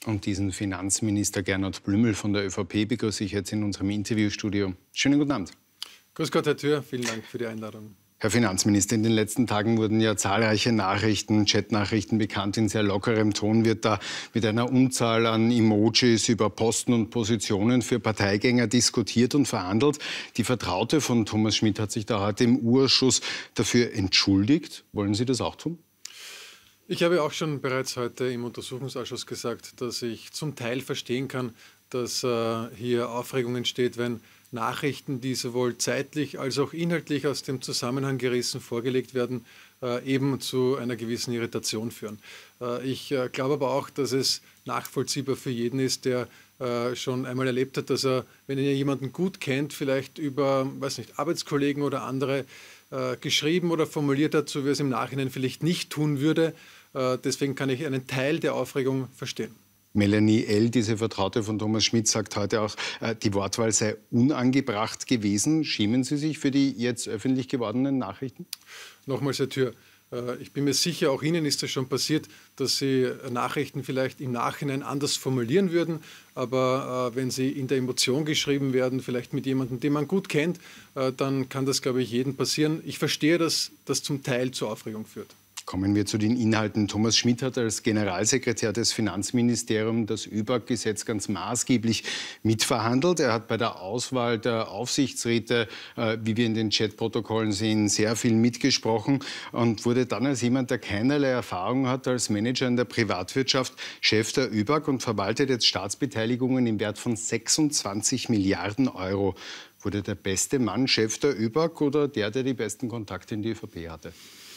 Und diesen Finanzminister Gernot Blümel von der ÖVP begrüße ich jetzt in unserem Interviewstudio. Schönen guten Abend. Grüß Gott, Herr Thür, vielen Dank für die Einladung. Herr Finanzminister, in den letzten Tagen wurden ja zahlreiche Nachrichten, Chatnachrichten bekannt. In sehr lockerem Ton wird da mit einer Unzahl an Emojis über Posten und Positionen für Parteigänger diskutiert und verhandelt. Die Vertraute von Thomas Schmidt hat sich da heute im U-Ausschuss dafür entschuldigt. Wollen Sie das auch tun? Ich habe auch schon bereits heute im Untersuchungsausschuss gesagt, dass ich zum Teil verstehen kann, dass hier Aufregung entsteht, wenn Nachrichten, die sowohl zeitlich als auch inhaltlich aus dem Zusammenhang gerissen vorgelegt werden, eben zu einer gewissen Irritation führen. Ich glaube aber auch, dass es nachvollziehbar für jeden ist, der schon einmal erlebt hat, dass er, wenn er jemanden gut kennt, vielleicht über, weiß nicht, Arbeitskollegen oder andere geschrieben oder formuliert hat, so wie er es im Nachhinein vielleicht nicht tun würde. Deswegen kann ich einen Teil der Aufregung verstehen. Melanie L., diese Vertraute von Thomas Schmidt, sagt heute auch, die Wortwahl sei unangebracht gewesen. Schämen Sie sich für die jetzt öffentlich gewordenen Nachrichten? Nochmals, Herr Thür, ich bin mir sicher, auch Ihnen ist es schon passiert, dass Sie Nachrichten vielleicht im Nachhinein anders formulieren würden. Aber wenn sie in der Emotion geschrieben werden, vielleicht mit jemandem, den man gut kennt, dann kann das, glaube ich, jedem passieren. Ich verstehe, dass das zum Teil zur Aufregung führt. Kommen wir zu den Inhalten. Thomas Schmidt hat als Generalsekretär des Finanzministeriums das ÖBAG-Gesetz ganz maßgeblich mitverhandelt. Er hat bei der Auswahl der Aufsichtsräte, wie wir in den Chatprotokollen sehen, sehr viel mitgesprochen und wurde dann als jemand, der keinerlei Erfahrung hat, als Manager in der Privatwirtschaft Chef der ÖBAG und verwaltet jetzt Staatsbeteiligungen im Wert von 26 Milliarden Euro. Wurde der beste Mann Chef der ÖBAG oder der die besten Kontakte in die ÖVP hatte?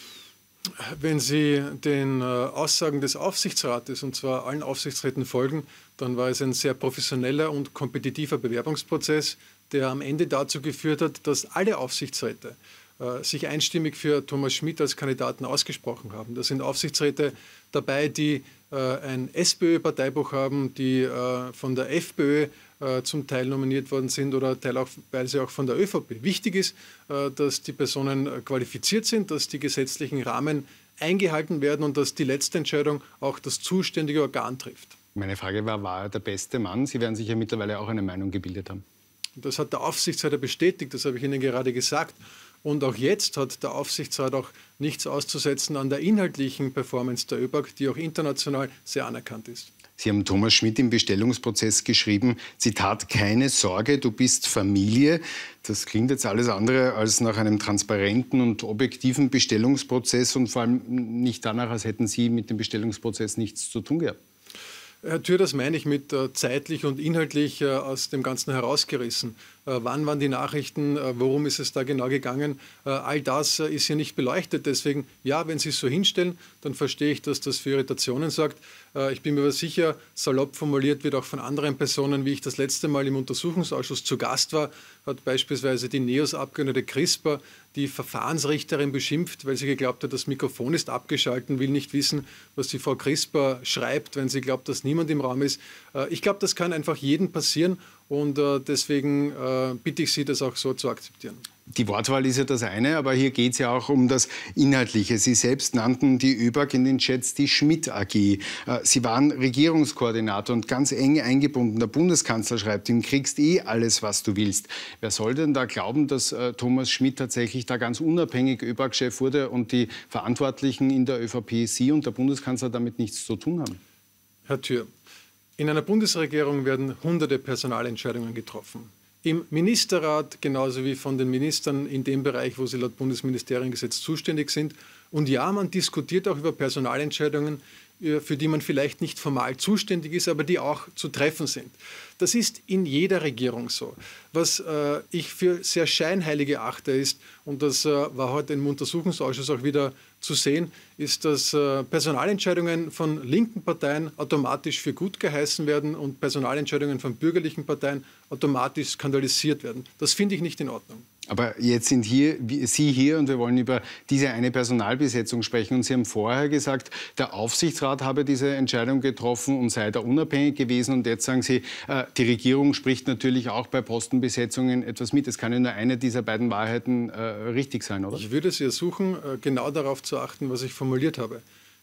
Wenn Sie den Aussagen des Aufsichtsrates, und zwar allen Aufsichtsräten, folgen, dann war es ein sehr professioneller und kompetitiver Bewerbungsprozess, der am Ende dazu geführt hat, dass alle Aufsichtsräte sich einstimmig für Thomas Schmidt als Kandidaten ausgesprochen haben. Da sind Aufsichtsräte dabei, die ein SPÖ-Parteibuch haben, die von der FPÖ zum Teil nominiert worden sind oder teilweise auch von der ÖVP. Wichtig ist, dass die Personen qualifiziert sind, dass die gesetzlichen Rahmen eingehalten werden und dass die letzte Entscheidung auch das zuständige Organ trifft. Meine Frage war er der beste Mann? Sie werden sich ja mittlerweile auch eine Meinung gebildet haben. Das hat der Aufsichtsrat bestätigt, das habe ich Ihnen gerade gesagt. Und auch jetzt hat der Aufsichtsrat auch nichts auszusetzen an der inhaltlichen Performance der ÖBAG, die auch international sehr anerkannt ist. Sie haben Thomas Schmidt im Bestellungsprozess geschrieben, Zitat, keine Sorge, du bist Familie. Das klingt jetzt alles andere als nach einem transparenten und objektiven Bestellungsprozess und vor allem nicht danach, als hätten Sie mit dem Bestellungsprozess nichts zu tun gehabt. Herr Thür, das meine ich mit zeitlich und inhaltlich aus dem Ganzen herausgerissen. Wann waren die Nachrichten, worum ist es da genau gegangen? All das ist hier nicht beleuchtet. Deswegen, ja, wenn Sie es so hinstellen, dann verstehe ich, dass das für Irritationen sorgt. Ich bin mir aber sicher, salopp formuliert wird auch von anderen Personen, wie ich das letzte Mal im Untersuchungsausschuss zu Gast war, hat beispielsweise die NEOS-Abgeordnete Crisper die Verfahrensrichterin beschimpft, weil sie geglaubt hat, das Mikrofon ist abgeschaltet, will nicht wissen, was die Frau Crisper schreibt, wenn sie glaubt, dass niemand im Raum ist. Ich glaube, das kann einfach jedem passieren und deswegen bitte ich Sie, das auch so zu akzeptieren. Die Wortwahl ist ja das eine, aber hier geht es ja auch um das Inhaltliche. Sie selbst nannten die ÖBAG in den Chats die Schmidt AG. Sie waren Regierungskoordinator und ganz eng eingebunden. Der Bundeskanzler schreibt, ihm kriegst alles, was du willst. Wer soll denn da glauben, dass Thomas Schmidt tatsächlich da ganz unabhängig ÖBAG-Chef wurde und die Verantwortlichen in der ÖVP, Sie und der Bundeskanzler, damit nichts zu tun haben? Herr Thür, in einer Bundesregierung werden hunderte Personalentscheidungen getroffen. Im Ministerrat genauso wie von den Ministern in dem Bereich, wo sie laut Bundesministeriengesetz zuständig sind. Und ja, man diskutiert auch über Personalentscheidungen, für die man vielleicht nicht formal zuständig ist, aber die auch zu treffen sind. Das ist in jeder Regierung so. Was ich für sehr scheinheilig erachte ist, und das war heute im Untersuchungsausschuss auch wieder zu sehen, ist, dass Personalentscheidungen von linken Parteien automatisch für gut geheißen werden und Personalentscheidungen von bürgerlichen Parteien automatisch skandalisiert werden. Das finde ich nicht in Ordnung. Aber jetzt sind Sie hier und wir wollen über diese eine Personalbesetzung sprechen. Und Sie haben vorher gesagt, der Aufsichtsrat habe diese Entscheidung getroffen und sei da unabhängig gewesen. Und jetzt sagen Sie, die Regierung spricht natürlich auch bei Postenbesetzungen etwas mit. Es kann ja nur eine dieser beiden Wahrheiten richtig sein, oder? Ich würde Sie ersuchen, genau darauf zu achten, was ich formuliert habe.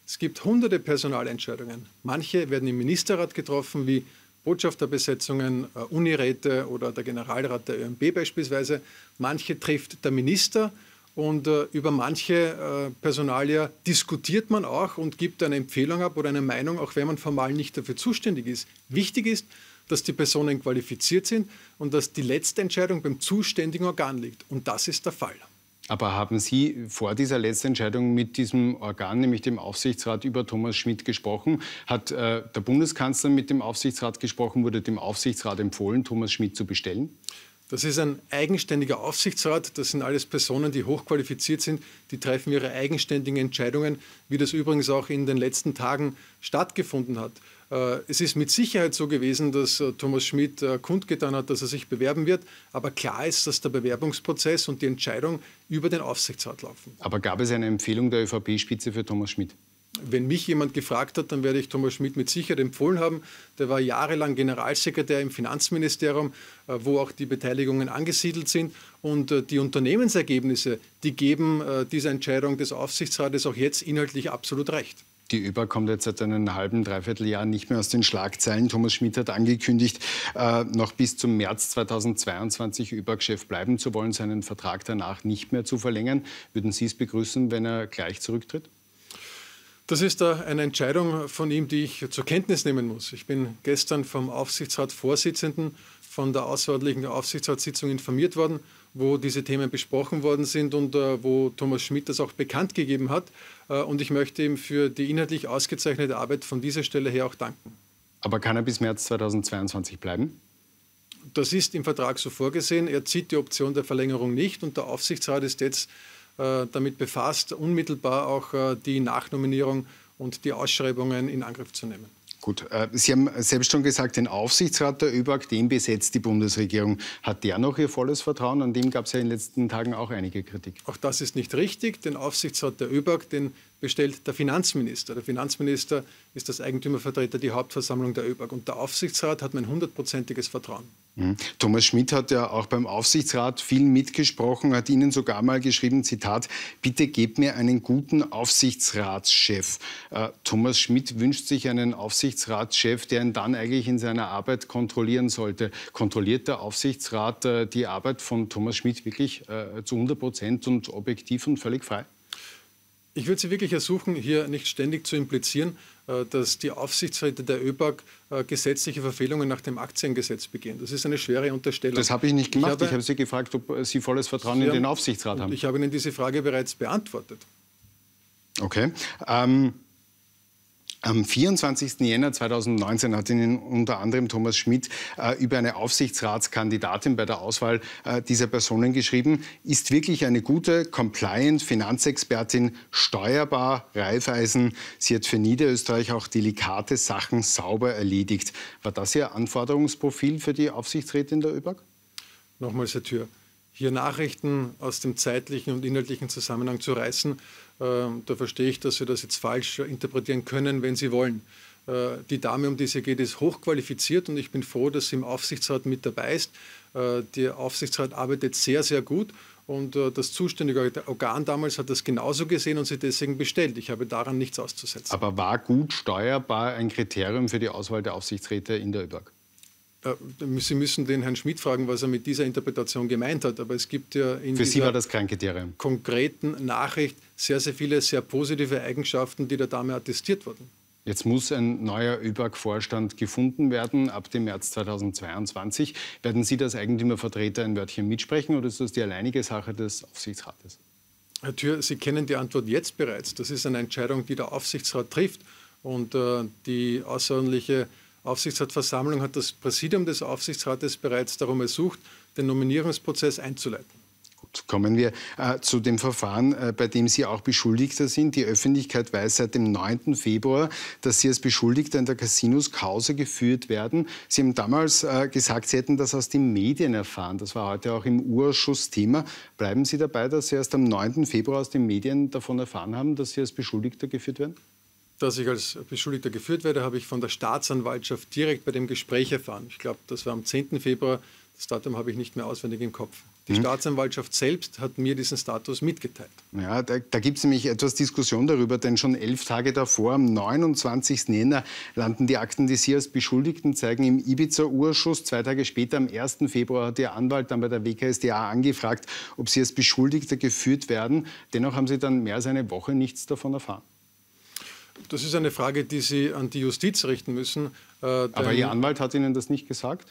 Es gibt hunderte Personalentscheidungen. Manche werden im Ministerrat getroffen, wie Botschafterbesetzungen, Uniräte oder der Generalrat der ÖMB beispielsweise. Manche trifft der Minister und über manche Personalia diskutiert man auch und gibt eine Empfehlung ab oder eine Meinung, auch wenn man formal nicht dafür zuständig ist. Wichtig ist, dass die Personen qualifiziert sind und dass die letzte Entscheidung beim zuständigen Organ liegt. Und das ist der Fall. Aber haben Sie vor dieser letzten Entscheidung mit diesem Organ, nämlich dem Aufsichtsrat, über Thomas Schmidt gesprochen? Hat der Bundeskanzler mit dem Aufsichtsrat gesprochen? Wurde dem Aufsichtsrat empfohlen, Thomas Schmidt zu bestellen? Das ist ein eigenständiger Aufsichtsrat. Das sind alles Personen, die hochqualifiziert sind. Die treffen ihre eigenständigen Entscheidungen, wie das übrigens auch in den letzten Tagen stattgefunden hat. Es ist mit Sicherheit so gewesen, dass Thomas Schmidt kundgetan hat, dass er sich bewerben wird. Aber klar ist, dass der Bewerbungsprozess und die Entscheidung über den Aufsichtsrat laufen. Aber gab es eine Empfehlung der ÖVP-Spitze für Thomas Schmidt? Wenn mich jemand gefragt hat, dann werde ich Thomas Schmidt mit Sicherheit empfohlen haben. Der war jahrelang Generalsekretär im Finanzministerium, wo auch die Beteiligungen angesiedelt sind. Und die Unternehmensergebnisse, die geben dieser Entscheidung des Aufsichtsrates auch jetzt inhaltlich absolut recht. Die ÖBAG kommt jetzt seit einem halben, dreiviertel Jahr nicht mehr aus den Schlagzeilen. Thomas Schmidt hat angekündigt, noch bis zum März 2022 ÖBAG-Chef bleiben zu wollen, seinen Vertrag danach nicht mehr zu verlängern. Würden Sie es begrüßen, wenn er gleich zurücktritt? Das ist eine Entscheidung von ihm, die ich zur Kenntnis nehmen muss. Ich bin gestern vom Aufsichtsratsvorsitzenden von der außerordentlichen Aufsichtsratssitzung informiert worden, wo diese Themen besprochen worden sind und wo Thomas Schmidt das auch bekannt gegeben hat. Und ich möchte ihm für die inhaltlich ausgezeichnete Arbeit von dieser Stelle her auch danken. Aber kann er bis März 2022 bleiben? Das ist im Vertrag so vorgesehen. Er zieht die Option der Verlängerung nicht und der Aufsichtsrat ist jetzt damit befasst, unmittelbar auch die Nachnominierung und die Ausschreibungen in Angriff zu nehmen. Gut, Sie haben selbst schon gesagt, den Aufsichtsrat der ÖBAG, den besetzt die Bundesregierung. Hat der noch Ihr volles Vertrauen? An dem gab es ja in den letzten Tagen auch einige Kritik. Auch das ist nicht richtig. Den Aufsichtsrat der ÖBAG, den bestellt der Finanzminister. Der Finanzminister ist als Eigentümervertreter die Hauptversammlung der ÖBAG. Und der Aufsichtsrat hat mein 100%iges Vertrauen. Thomas Schmidt hat ja auch beim Aufsichtsrat viel mitgesprochen, hat Ihnen sogar mal geschrieben, Zitat, bitte gebt mir einen guten Aufsichtsratschef. Thomas Schmidt wünscht sich einen Aufsichtsratschef, der ihn dann eigentlich in seiner Arbeit kontrollieren sollte. Kontrolliert der Aufsichtsrat die Arbeit von Thomas Schmidt wirklich zu 100% und objektiv und völlig frei? Ich würde Sie wirklich ersuchen, hier nicht ständig zu implizieren, dass die Aufsichtsräte der ÖBAG gesetzliche Verfehlungen nach dem Aktiengesetz begehen. Das ist eine schwere Unterstellung. Das habe ich nicht gemacht. Ich habe Sie gefragt, ob Sie volles Vertrauen in den Aufsichtsrat haben. Ich habe Ihnen diese Frage bereits beantwortet. Okay. Am 24. Jänner 2019 hat Ihnen unter anderem Thomas Schmidt über eine Aufsichtsratskandidatin bei der Auswahl dieser Personen geschrieben. Ist wirklich eine gute, compliant Finanzexpertin, steuerbar, Raiffeisen. Sie hat für Niederösterreich auch delikate Sachen sauber erledigt. War das Ihr Anforderungsprofil für die Aufsichtsrätin der ÖBAG? Nochmals, Herr Thür, hier Nachrichten aus dem zeitlichen und inhaltlichen Zusammenhang zu reißen, da verstehe ich, dass Sie das jetzt falsch interpretieren können, wenn Sie wollen. Die Dame, um die es hier geht, ist hochqualifiziert und ich bin froh, dass sie im Aufsichtsrat mit dabei ist. Der Aufsichtsrat arbeitet sehr, sehr gut und das zuständige Organ damals hat das genauso gesehen und sie deswegen bestellt. Ich habe daran nichts auszusetzen. Aber war gut steuerbar ein Kriterium für die Auswahl der Aufsichtsräte in der ÖBAG? Sie müssen den Herrn Schmidt fragen, was er mit dieser Interpretation gemeint hat. Aber es gibt ja in Für Sie war dieser das kein Kriterium. Konkreten Nachricht sehr, sehr viele sehr positive Eigenschaften, die der Dame attestiert wurden. Jetzt muss ein neuer ÖBAG-Vorstand gefunden werden ab dem März 2022. Werden Sie als Eigentümervertreter ein Wörtchen mitsprechen oder ist das die alleinige Sache des Aufsichtsrates? Herr Thür, Sie kennen die Antwort jetzt bereits. Das ist eine Entscheidung, die der Aufsichtsrat trifft. Und die außerordentliche Aufsichtsratsversammlung hat das Präsidium des Aufsichtsrates bereits darum ersucht, den Nominierungsprozess einzuleiten. Gut, kommen wir zu dem Verfahren, bei dem Sie auch Beschuldigter sind. Die Öffentlichkeit weiß seit dem 9. Februar, dass Sie als Beschuldigter in der Casinos Causa geführt werden. Sie haben damals gesagt, Sie hätten das aus den Medien erfahren. Das war heute auch im Urausschuss Thema. Bleiben Sie dabei, dass Sie erst am 9. Februar aus den Medien davon erfahren haben, dass Sie als Beschuldigter geführt werden? Dass ich als Beschuldigter geführt werde, habe ich von der Staatsanwaltschaft direkt bei dem Gespräch erfahren. Ich glaube, das war am 10. Februar. Das Datum habe ich nicht mehr auswendig im Kopf. Die Staatsanwaltschaft selbst hat mir diesen Status mitgeteilt. Ja, da gibt es nämlich etwas Diskussion darüber, denn schon 11 Tage davor, am 29. Jänner, landen die Akten, die Sie als Beschuldigten zeigen, im Ibiza-Urschuss. 2 Tage später, am 1. Februar, hat Ihr Anwalt dann bei der WKStA angefragt, ob Sie als Beschuldigter geführt werden. Dennoch haben Sie dann mehr als eine Woche nichts davon erfahren. Das ist eine Frage, die Sie an die Justiz richten müssen. Aber Ihr Anwalt hat Ihnen das nicht gesagt?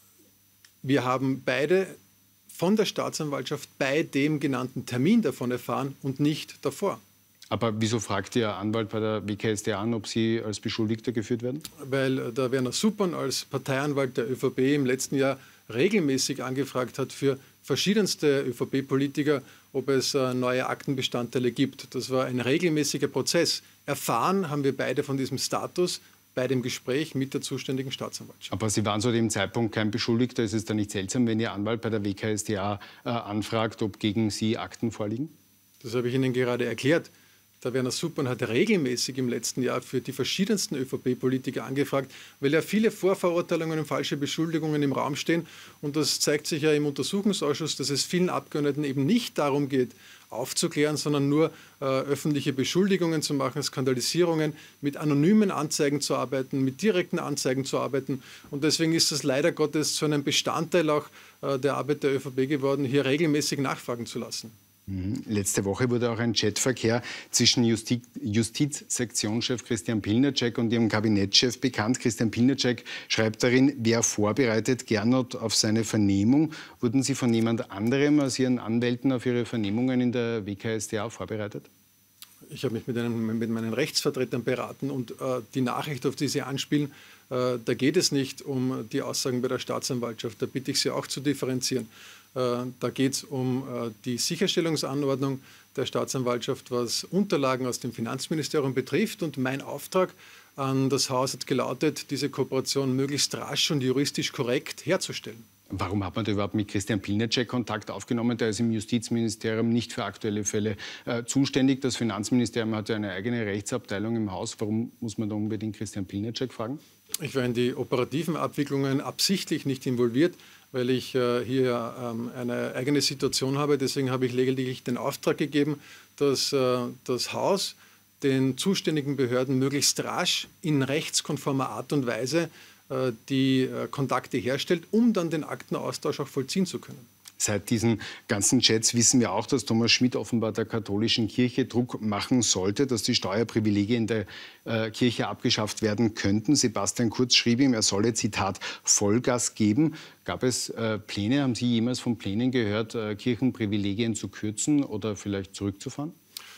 Wir haben beide von der Staatsanwaltschaft bei dem genannten Termin davon erfahren und nicht davor. Aber wieso fragt Ihr Anwalt bei der WKStA an, ob Sie als Beschuldigter geführt werden? Weil der Werner Suppern als Parteianwalt der ÖVP im letzten Jahr regelmäßig angefragt hat für verschiedenste ÖVP-Politiker, ob es neue Aktenbestandteile gibt. Das war ein regelmäßiger Prozess. Erfahren haben wir beide von diesem Status bei dem Gespräch mit der zuständigen Staatsanwaltschaft. Aber Sie waren zu dem Zeitpunkt kein Beschuldigter. Ist es dann nicht seltsam, wenn Ihr Anwalt bei der WKStA anfragt, ob gegen Sie Akten vorliegen? Das habe ich Ihnen gerade erklärt. Der Werner Suppern hat regelmäßig im letzten Jahr für die verschiedensten ÖVP-Politiker angefragt, weil ja viele Vorverurteilungen und falsche Beschuldigungen im Raum stehen. Und das zeigt sich ja im Untersuchungsausschuss, dass es vielen Abgeordneten eben nicht darum geht, aufzuklären, sondern nur öffentliche Beschuldigungen zu machen, Skandalisierungen, mit anonymen Anzeigen zu arbeiten, mit direkten Anzeigen zu arbeiten. Und deswegen ist das leider Gottes zu einem Bestandteil auch der Arbeit der ÖVP geworden, hier regelmäßig nachfragen zu lassen. Letzte Woche wurde auch ein Chatverkehr zwischen Justizsektionschef Christian Pilnacek und ihrem Kabinettschef bekannt. Christian Pilnacek schreibt darin, wer vorbereitet Gernot auf seine Vernehmung. Wurden Sie von jemand anderem als Ihren Anwälten auf Ihre Vernehmungen in der WKStA vorbereitet? Ich habe mich mit meinen Rechtsvertretern beraten und die Nachricht, auf die Sie anspielen, da geht es nicht um die Aussagen bei der Staatsanwaltschaft. Da bitte ich Sie auch zu differenzieren. Da geht es um die Sicherstellungsanordnung der Staatsanwaltschaft, was Unterlagen aus dem Finanzministerium betrifft. Und mein Auftrag an das Haus hat gelautet, diese Kooperation möglichst rasch und juristisch korrekt herzustellen. Warum hat man da überhaupt mit Christian Pilnacek Kontakt aufgenommen? Der ist im Justizministerium nicht für aktuelle Fälle zuständig. Das Finanzministerium hat ja eine eigene Rechtsabteilung im Haus. Warum muss man da unbedingt Christian Pilnacek fragen? Ich war in die operativen Abwicklungen absichtlich nicht involviert, weil ich hier eine eigene Situation habe. Deswegen habe ich lediglich den Auftrag gegeben, dass das Haus den zuständigen Behörden möglichst rasch in rechtskonformer Art und Weise die Kontakte herstellt, um dann den Aktenaustausch auch vollziehen zu können. Seit diesen ganzen Chats wissen wir auch, dass Thomas Schmidt offenbar der katholischen Kirche Druck machen sollte, dass die Steuerprivilegien der Kirche abgeschafft werden könnten. Sebastian Kurz schrieb ihm, er solle, Zitat, Vollgas geben. Gab es Pläne, haben Sie jemals von Plänen gehört, Kirchenprivilegien zu kürzen oder vielleicht zurückzufahren?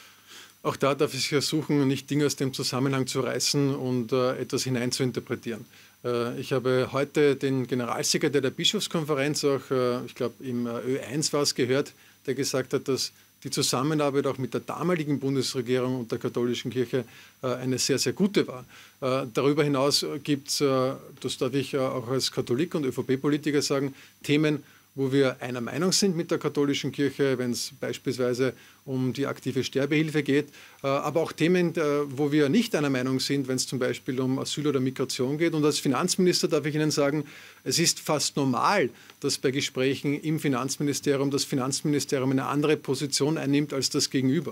Auch da darf ich versuchen, nicht Dinge aus dem Zusammenhang zu reißen und etwas hineinzuinterpretieren. Ich habe heute den Generalsekretär der Bischofskonferenz, auch ich glaube im Ö1 war es, gehört, der gesagt hat, dass die Zusammenarbeit auch mit der damaligen Bundesregierung und der katholischen Kirche eine sehr, sehr gute war. Darüber hinaus gibt es, das darf ich auch als Katholik und ÖVP-Politiker sagen, Themen, wo wir einer Meinung sind mit der katholischen Kirche, wenn es beispielsweise um die aktive Sterbehilfe geht, aber auch Themen, wo wir nicht einer Meinung sind, wenn es zum Beispiel um Asyl oder Migration geht. Und als Finanzminister darf ich Ihnen sagen, es ist fast normal, dass bei Gesprächen im Finanzministerium das Finanzministerium eine andere Position einnimmt als das Gegenüber.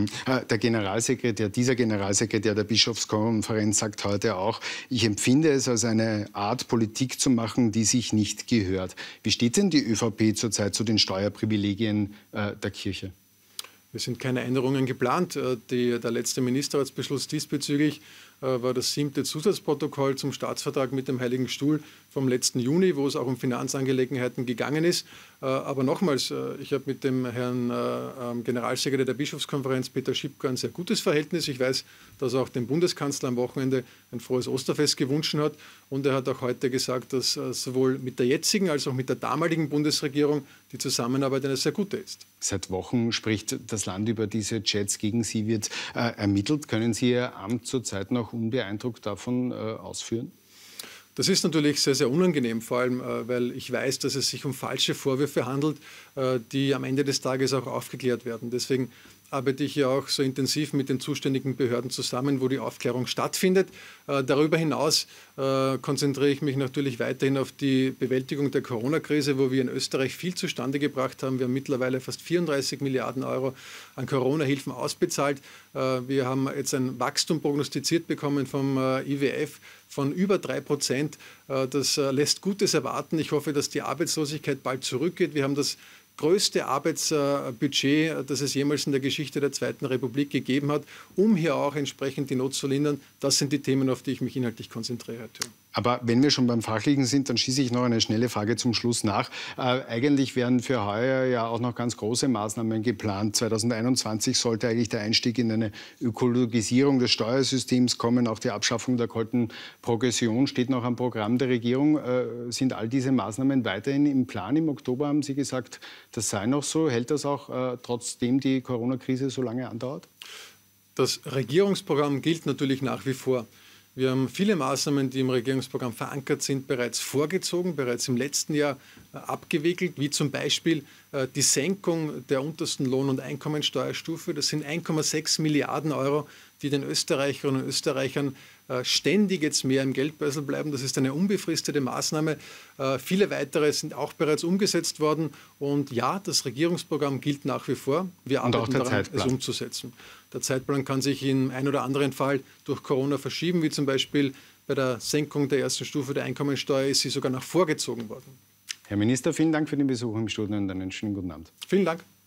Der Generalsekretär, dieser Generalsekretär der Bischofskonferenz sagt heute auch, ich empfinde es als eine Art, Politik zu machen, die sich nicht gehört. Wie steht denn die ÖVP zurzeit zu den Steuerprivilegien der Kirche? Es sind keine Änderungen geplant. Der letzte Ministerratsbeschluss diesbezüglich war das 7. Zusatzprotokoll zum Staatsvertrag mit dem Heiligen Stuhl vom letzten Juni, wo es auch um Finanzangelegenheiten gegangen ist. Aber nochmals, ich habe mit dem Herrn Generalsekretär der Bischofskonferenz, Peter Schipka, ein sehr gutes Verhältnis. Ich weiß, dass er auch dem Bundeskanzler am Wochenende ein frohes Osterfest gewünscht hat. Und er hat auch heute gesagt, dass sowohl mit der jetzigen als auch mit der damaligen Bundesregierung die Zusammenarbeit eine sehr gute ist. Seit Wochen spricht das Land über diese Chats. Gegen Sie wird ermittelt. Können Sie Ihr Amt zurzeit noch unbeeindruckt davon ausführen? Das ist natürlich sehr, sehr unangenehm, vor allem, weil ich weiß, dass es sich um falsche Vorwürfe handelt, die am Ende des Tages auch aufgeklärt werden. Deswegen arbeite ich ja auch so intensiv mit den zuständigen Behörden zusammen, wo die Aufklärung stattfindet. Darüber hinaus konzentriere ich mich natürlich weiterhin auf die Bewältigung der Corona-Krise, wo wir in Österreich viel zustande gebracht haben. Wir haben mittlerweile fast 34 Milliarden Euro an Corona-Hilfen ausbezahlt. Wir haben jetzt ein Wachstum prognostiziert bekommen vom IWF von über 3%. Das lässt Gutes erwarten. Ich hoffe, dass die Arbeitslosigkeit bald zurückgeht. Wir haben das größte Arbeitsbudget, das es jemals in der Geschichte der Zweiten Republik gegeben hat, um hier auch entsprechend die Not zu lindern. Das sind die Themen, auf die ich mich inhaltlich konzentriere. Aber wenn wir schon beim Fachlichen sind, dann schieße ich noch eine schnelle Frage zum Schluss nach. Eigentlich wären für heuer ja auch noch ganz große Maßnahmen geplant. 2021 sollte eigentlich der Einstieg in eine Ökologisierung des Steuersystems kommen. Auch die Abschaffung der kalten Progression steht noch am Programm der Regierung. Sind all diese Maßnahmen weiterhin im Plan? Im Oktober haben Sie gesagt, das sei noch so. Hält das auch trotzdem die Corona-Krise so lange andauert? Das Regierungsprogramm gilt natürlich nach wie vor. Wir haben viele Maßnahmen, die im Regierungsprogramm verankert sind, bereits vorgezogen, bereits im letzten Jahr abgewickelt, wie zum Beispiel die Senkung der untersten Lohn- und Einkommensteuerstufe. Das sind 1,6 Milliarden Euro, die den Österreicherinnen und Österreichern ständig jetzt mehr im Geldbörsel bleiben. Das ist eine unbefristete Maßnahme. Viele weitere sind auch bereits umgesetzt worden. Und ja, das Regierungsprogramm gilt nach wie vor. Wir arbeiten daran, es umzusetzen. Der Zeitplan kann sich in einem oder anderen Fall durch Corona verschieben, wie zum Beispiel bei der Senkung der ersten Stufe der Einkommensteuer ist sie sogar noch vorgezogen worden. Herr Minister, vielen Dank für den Besuch im Studio und einen schönen guten Abend. Vielen Dank.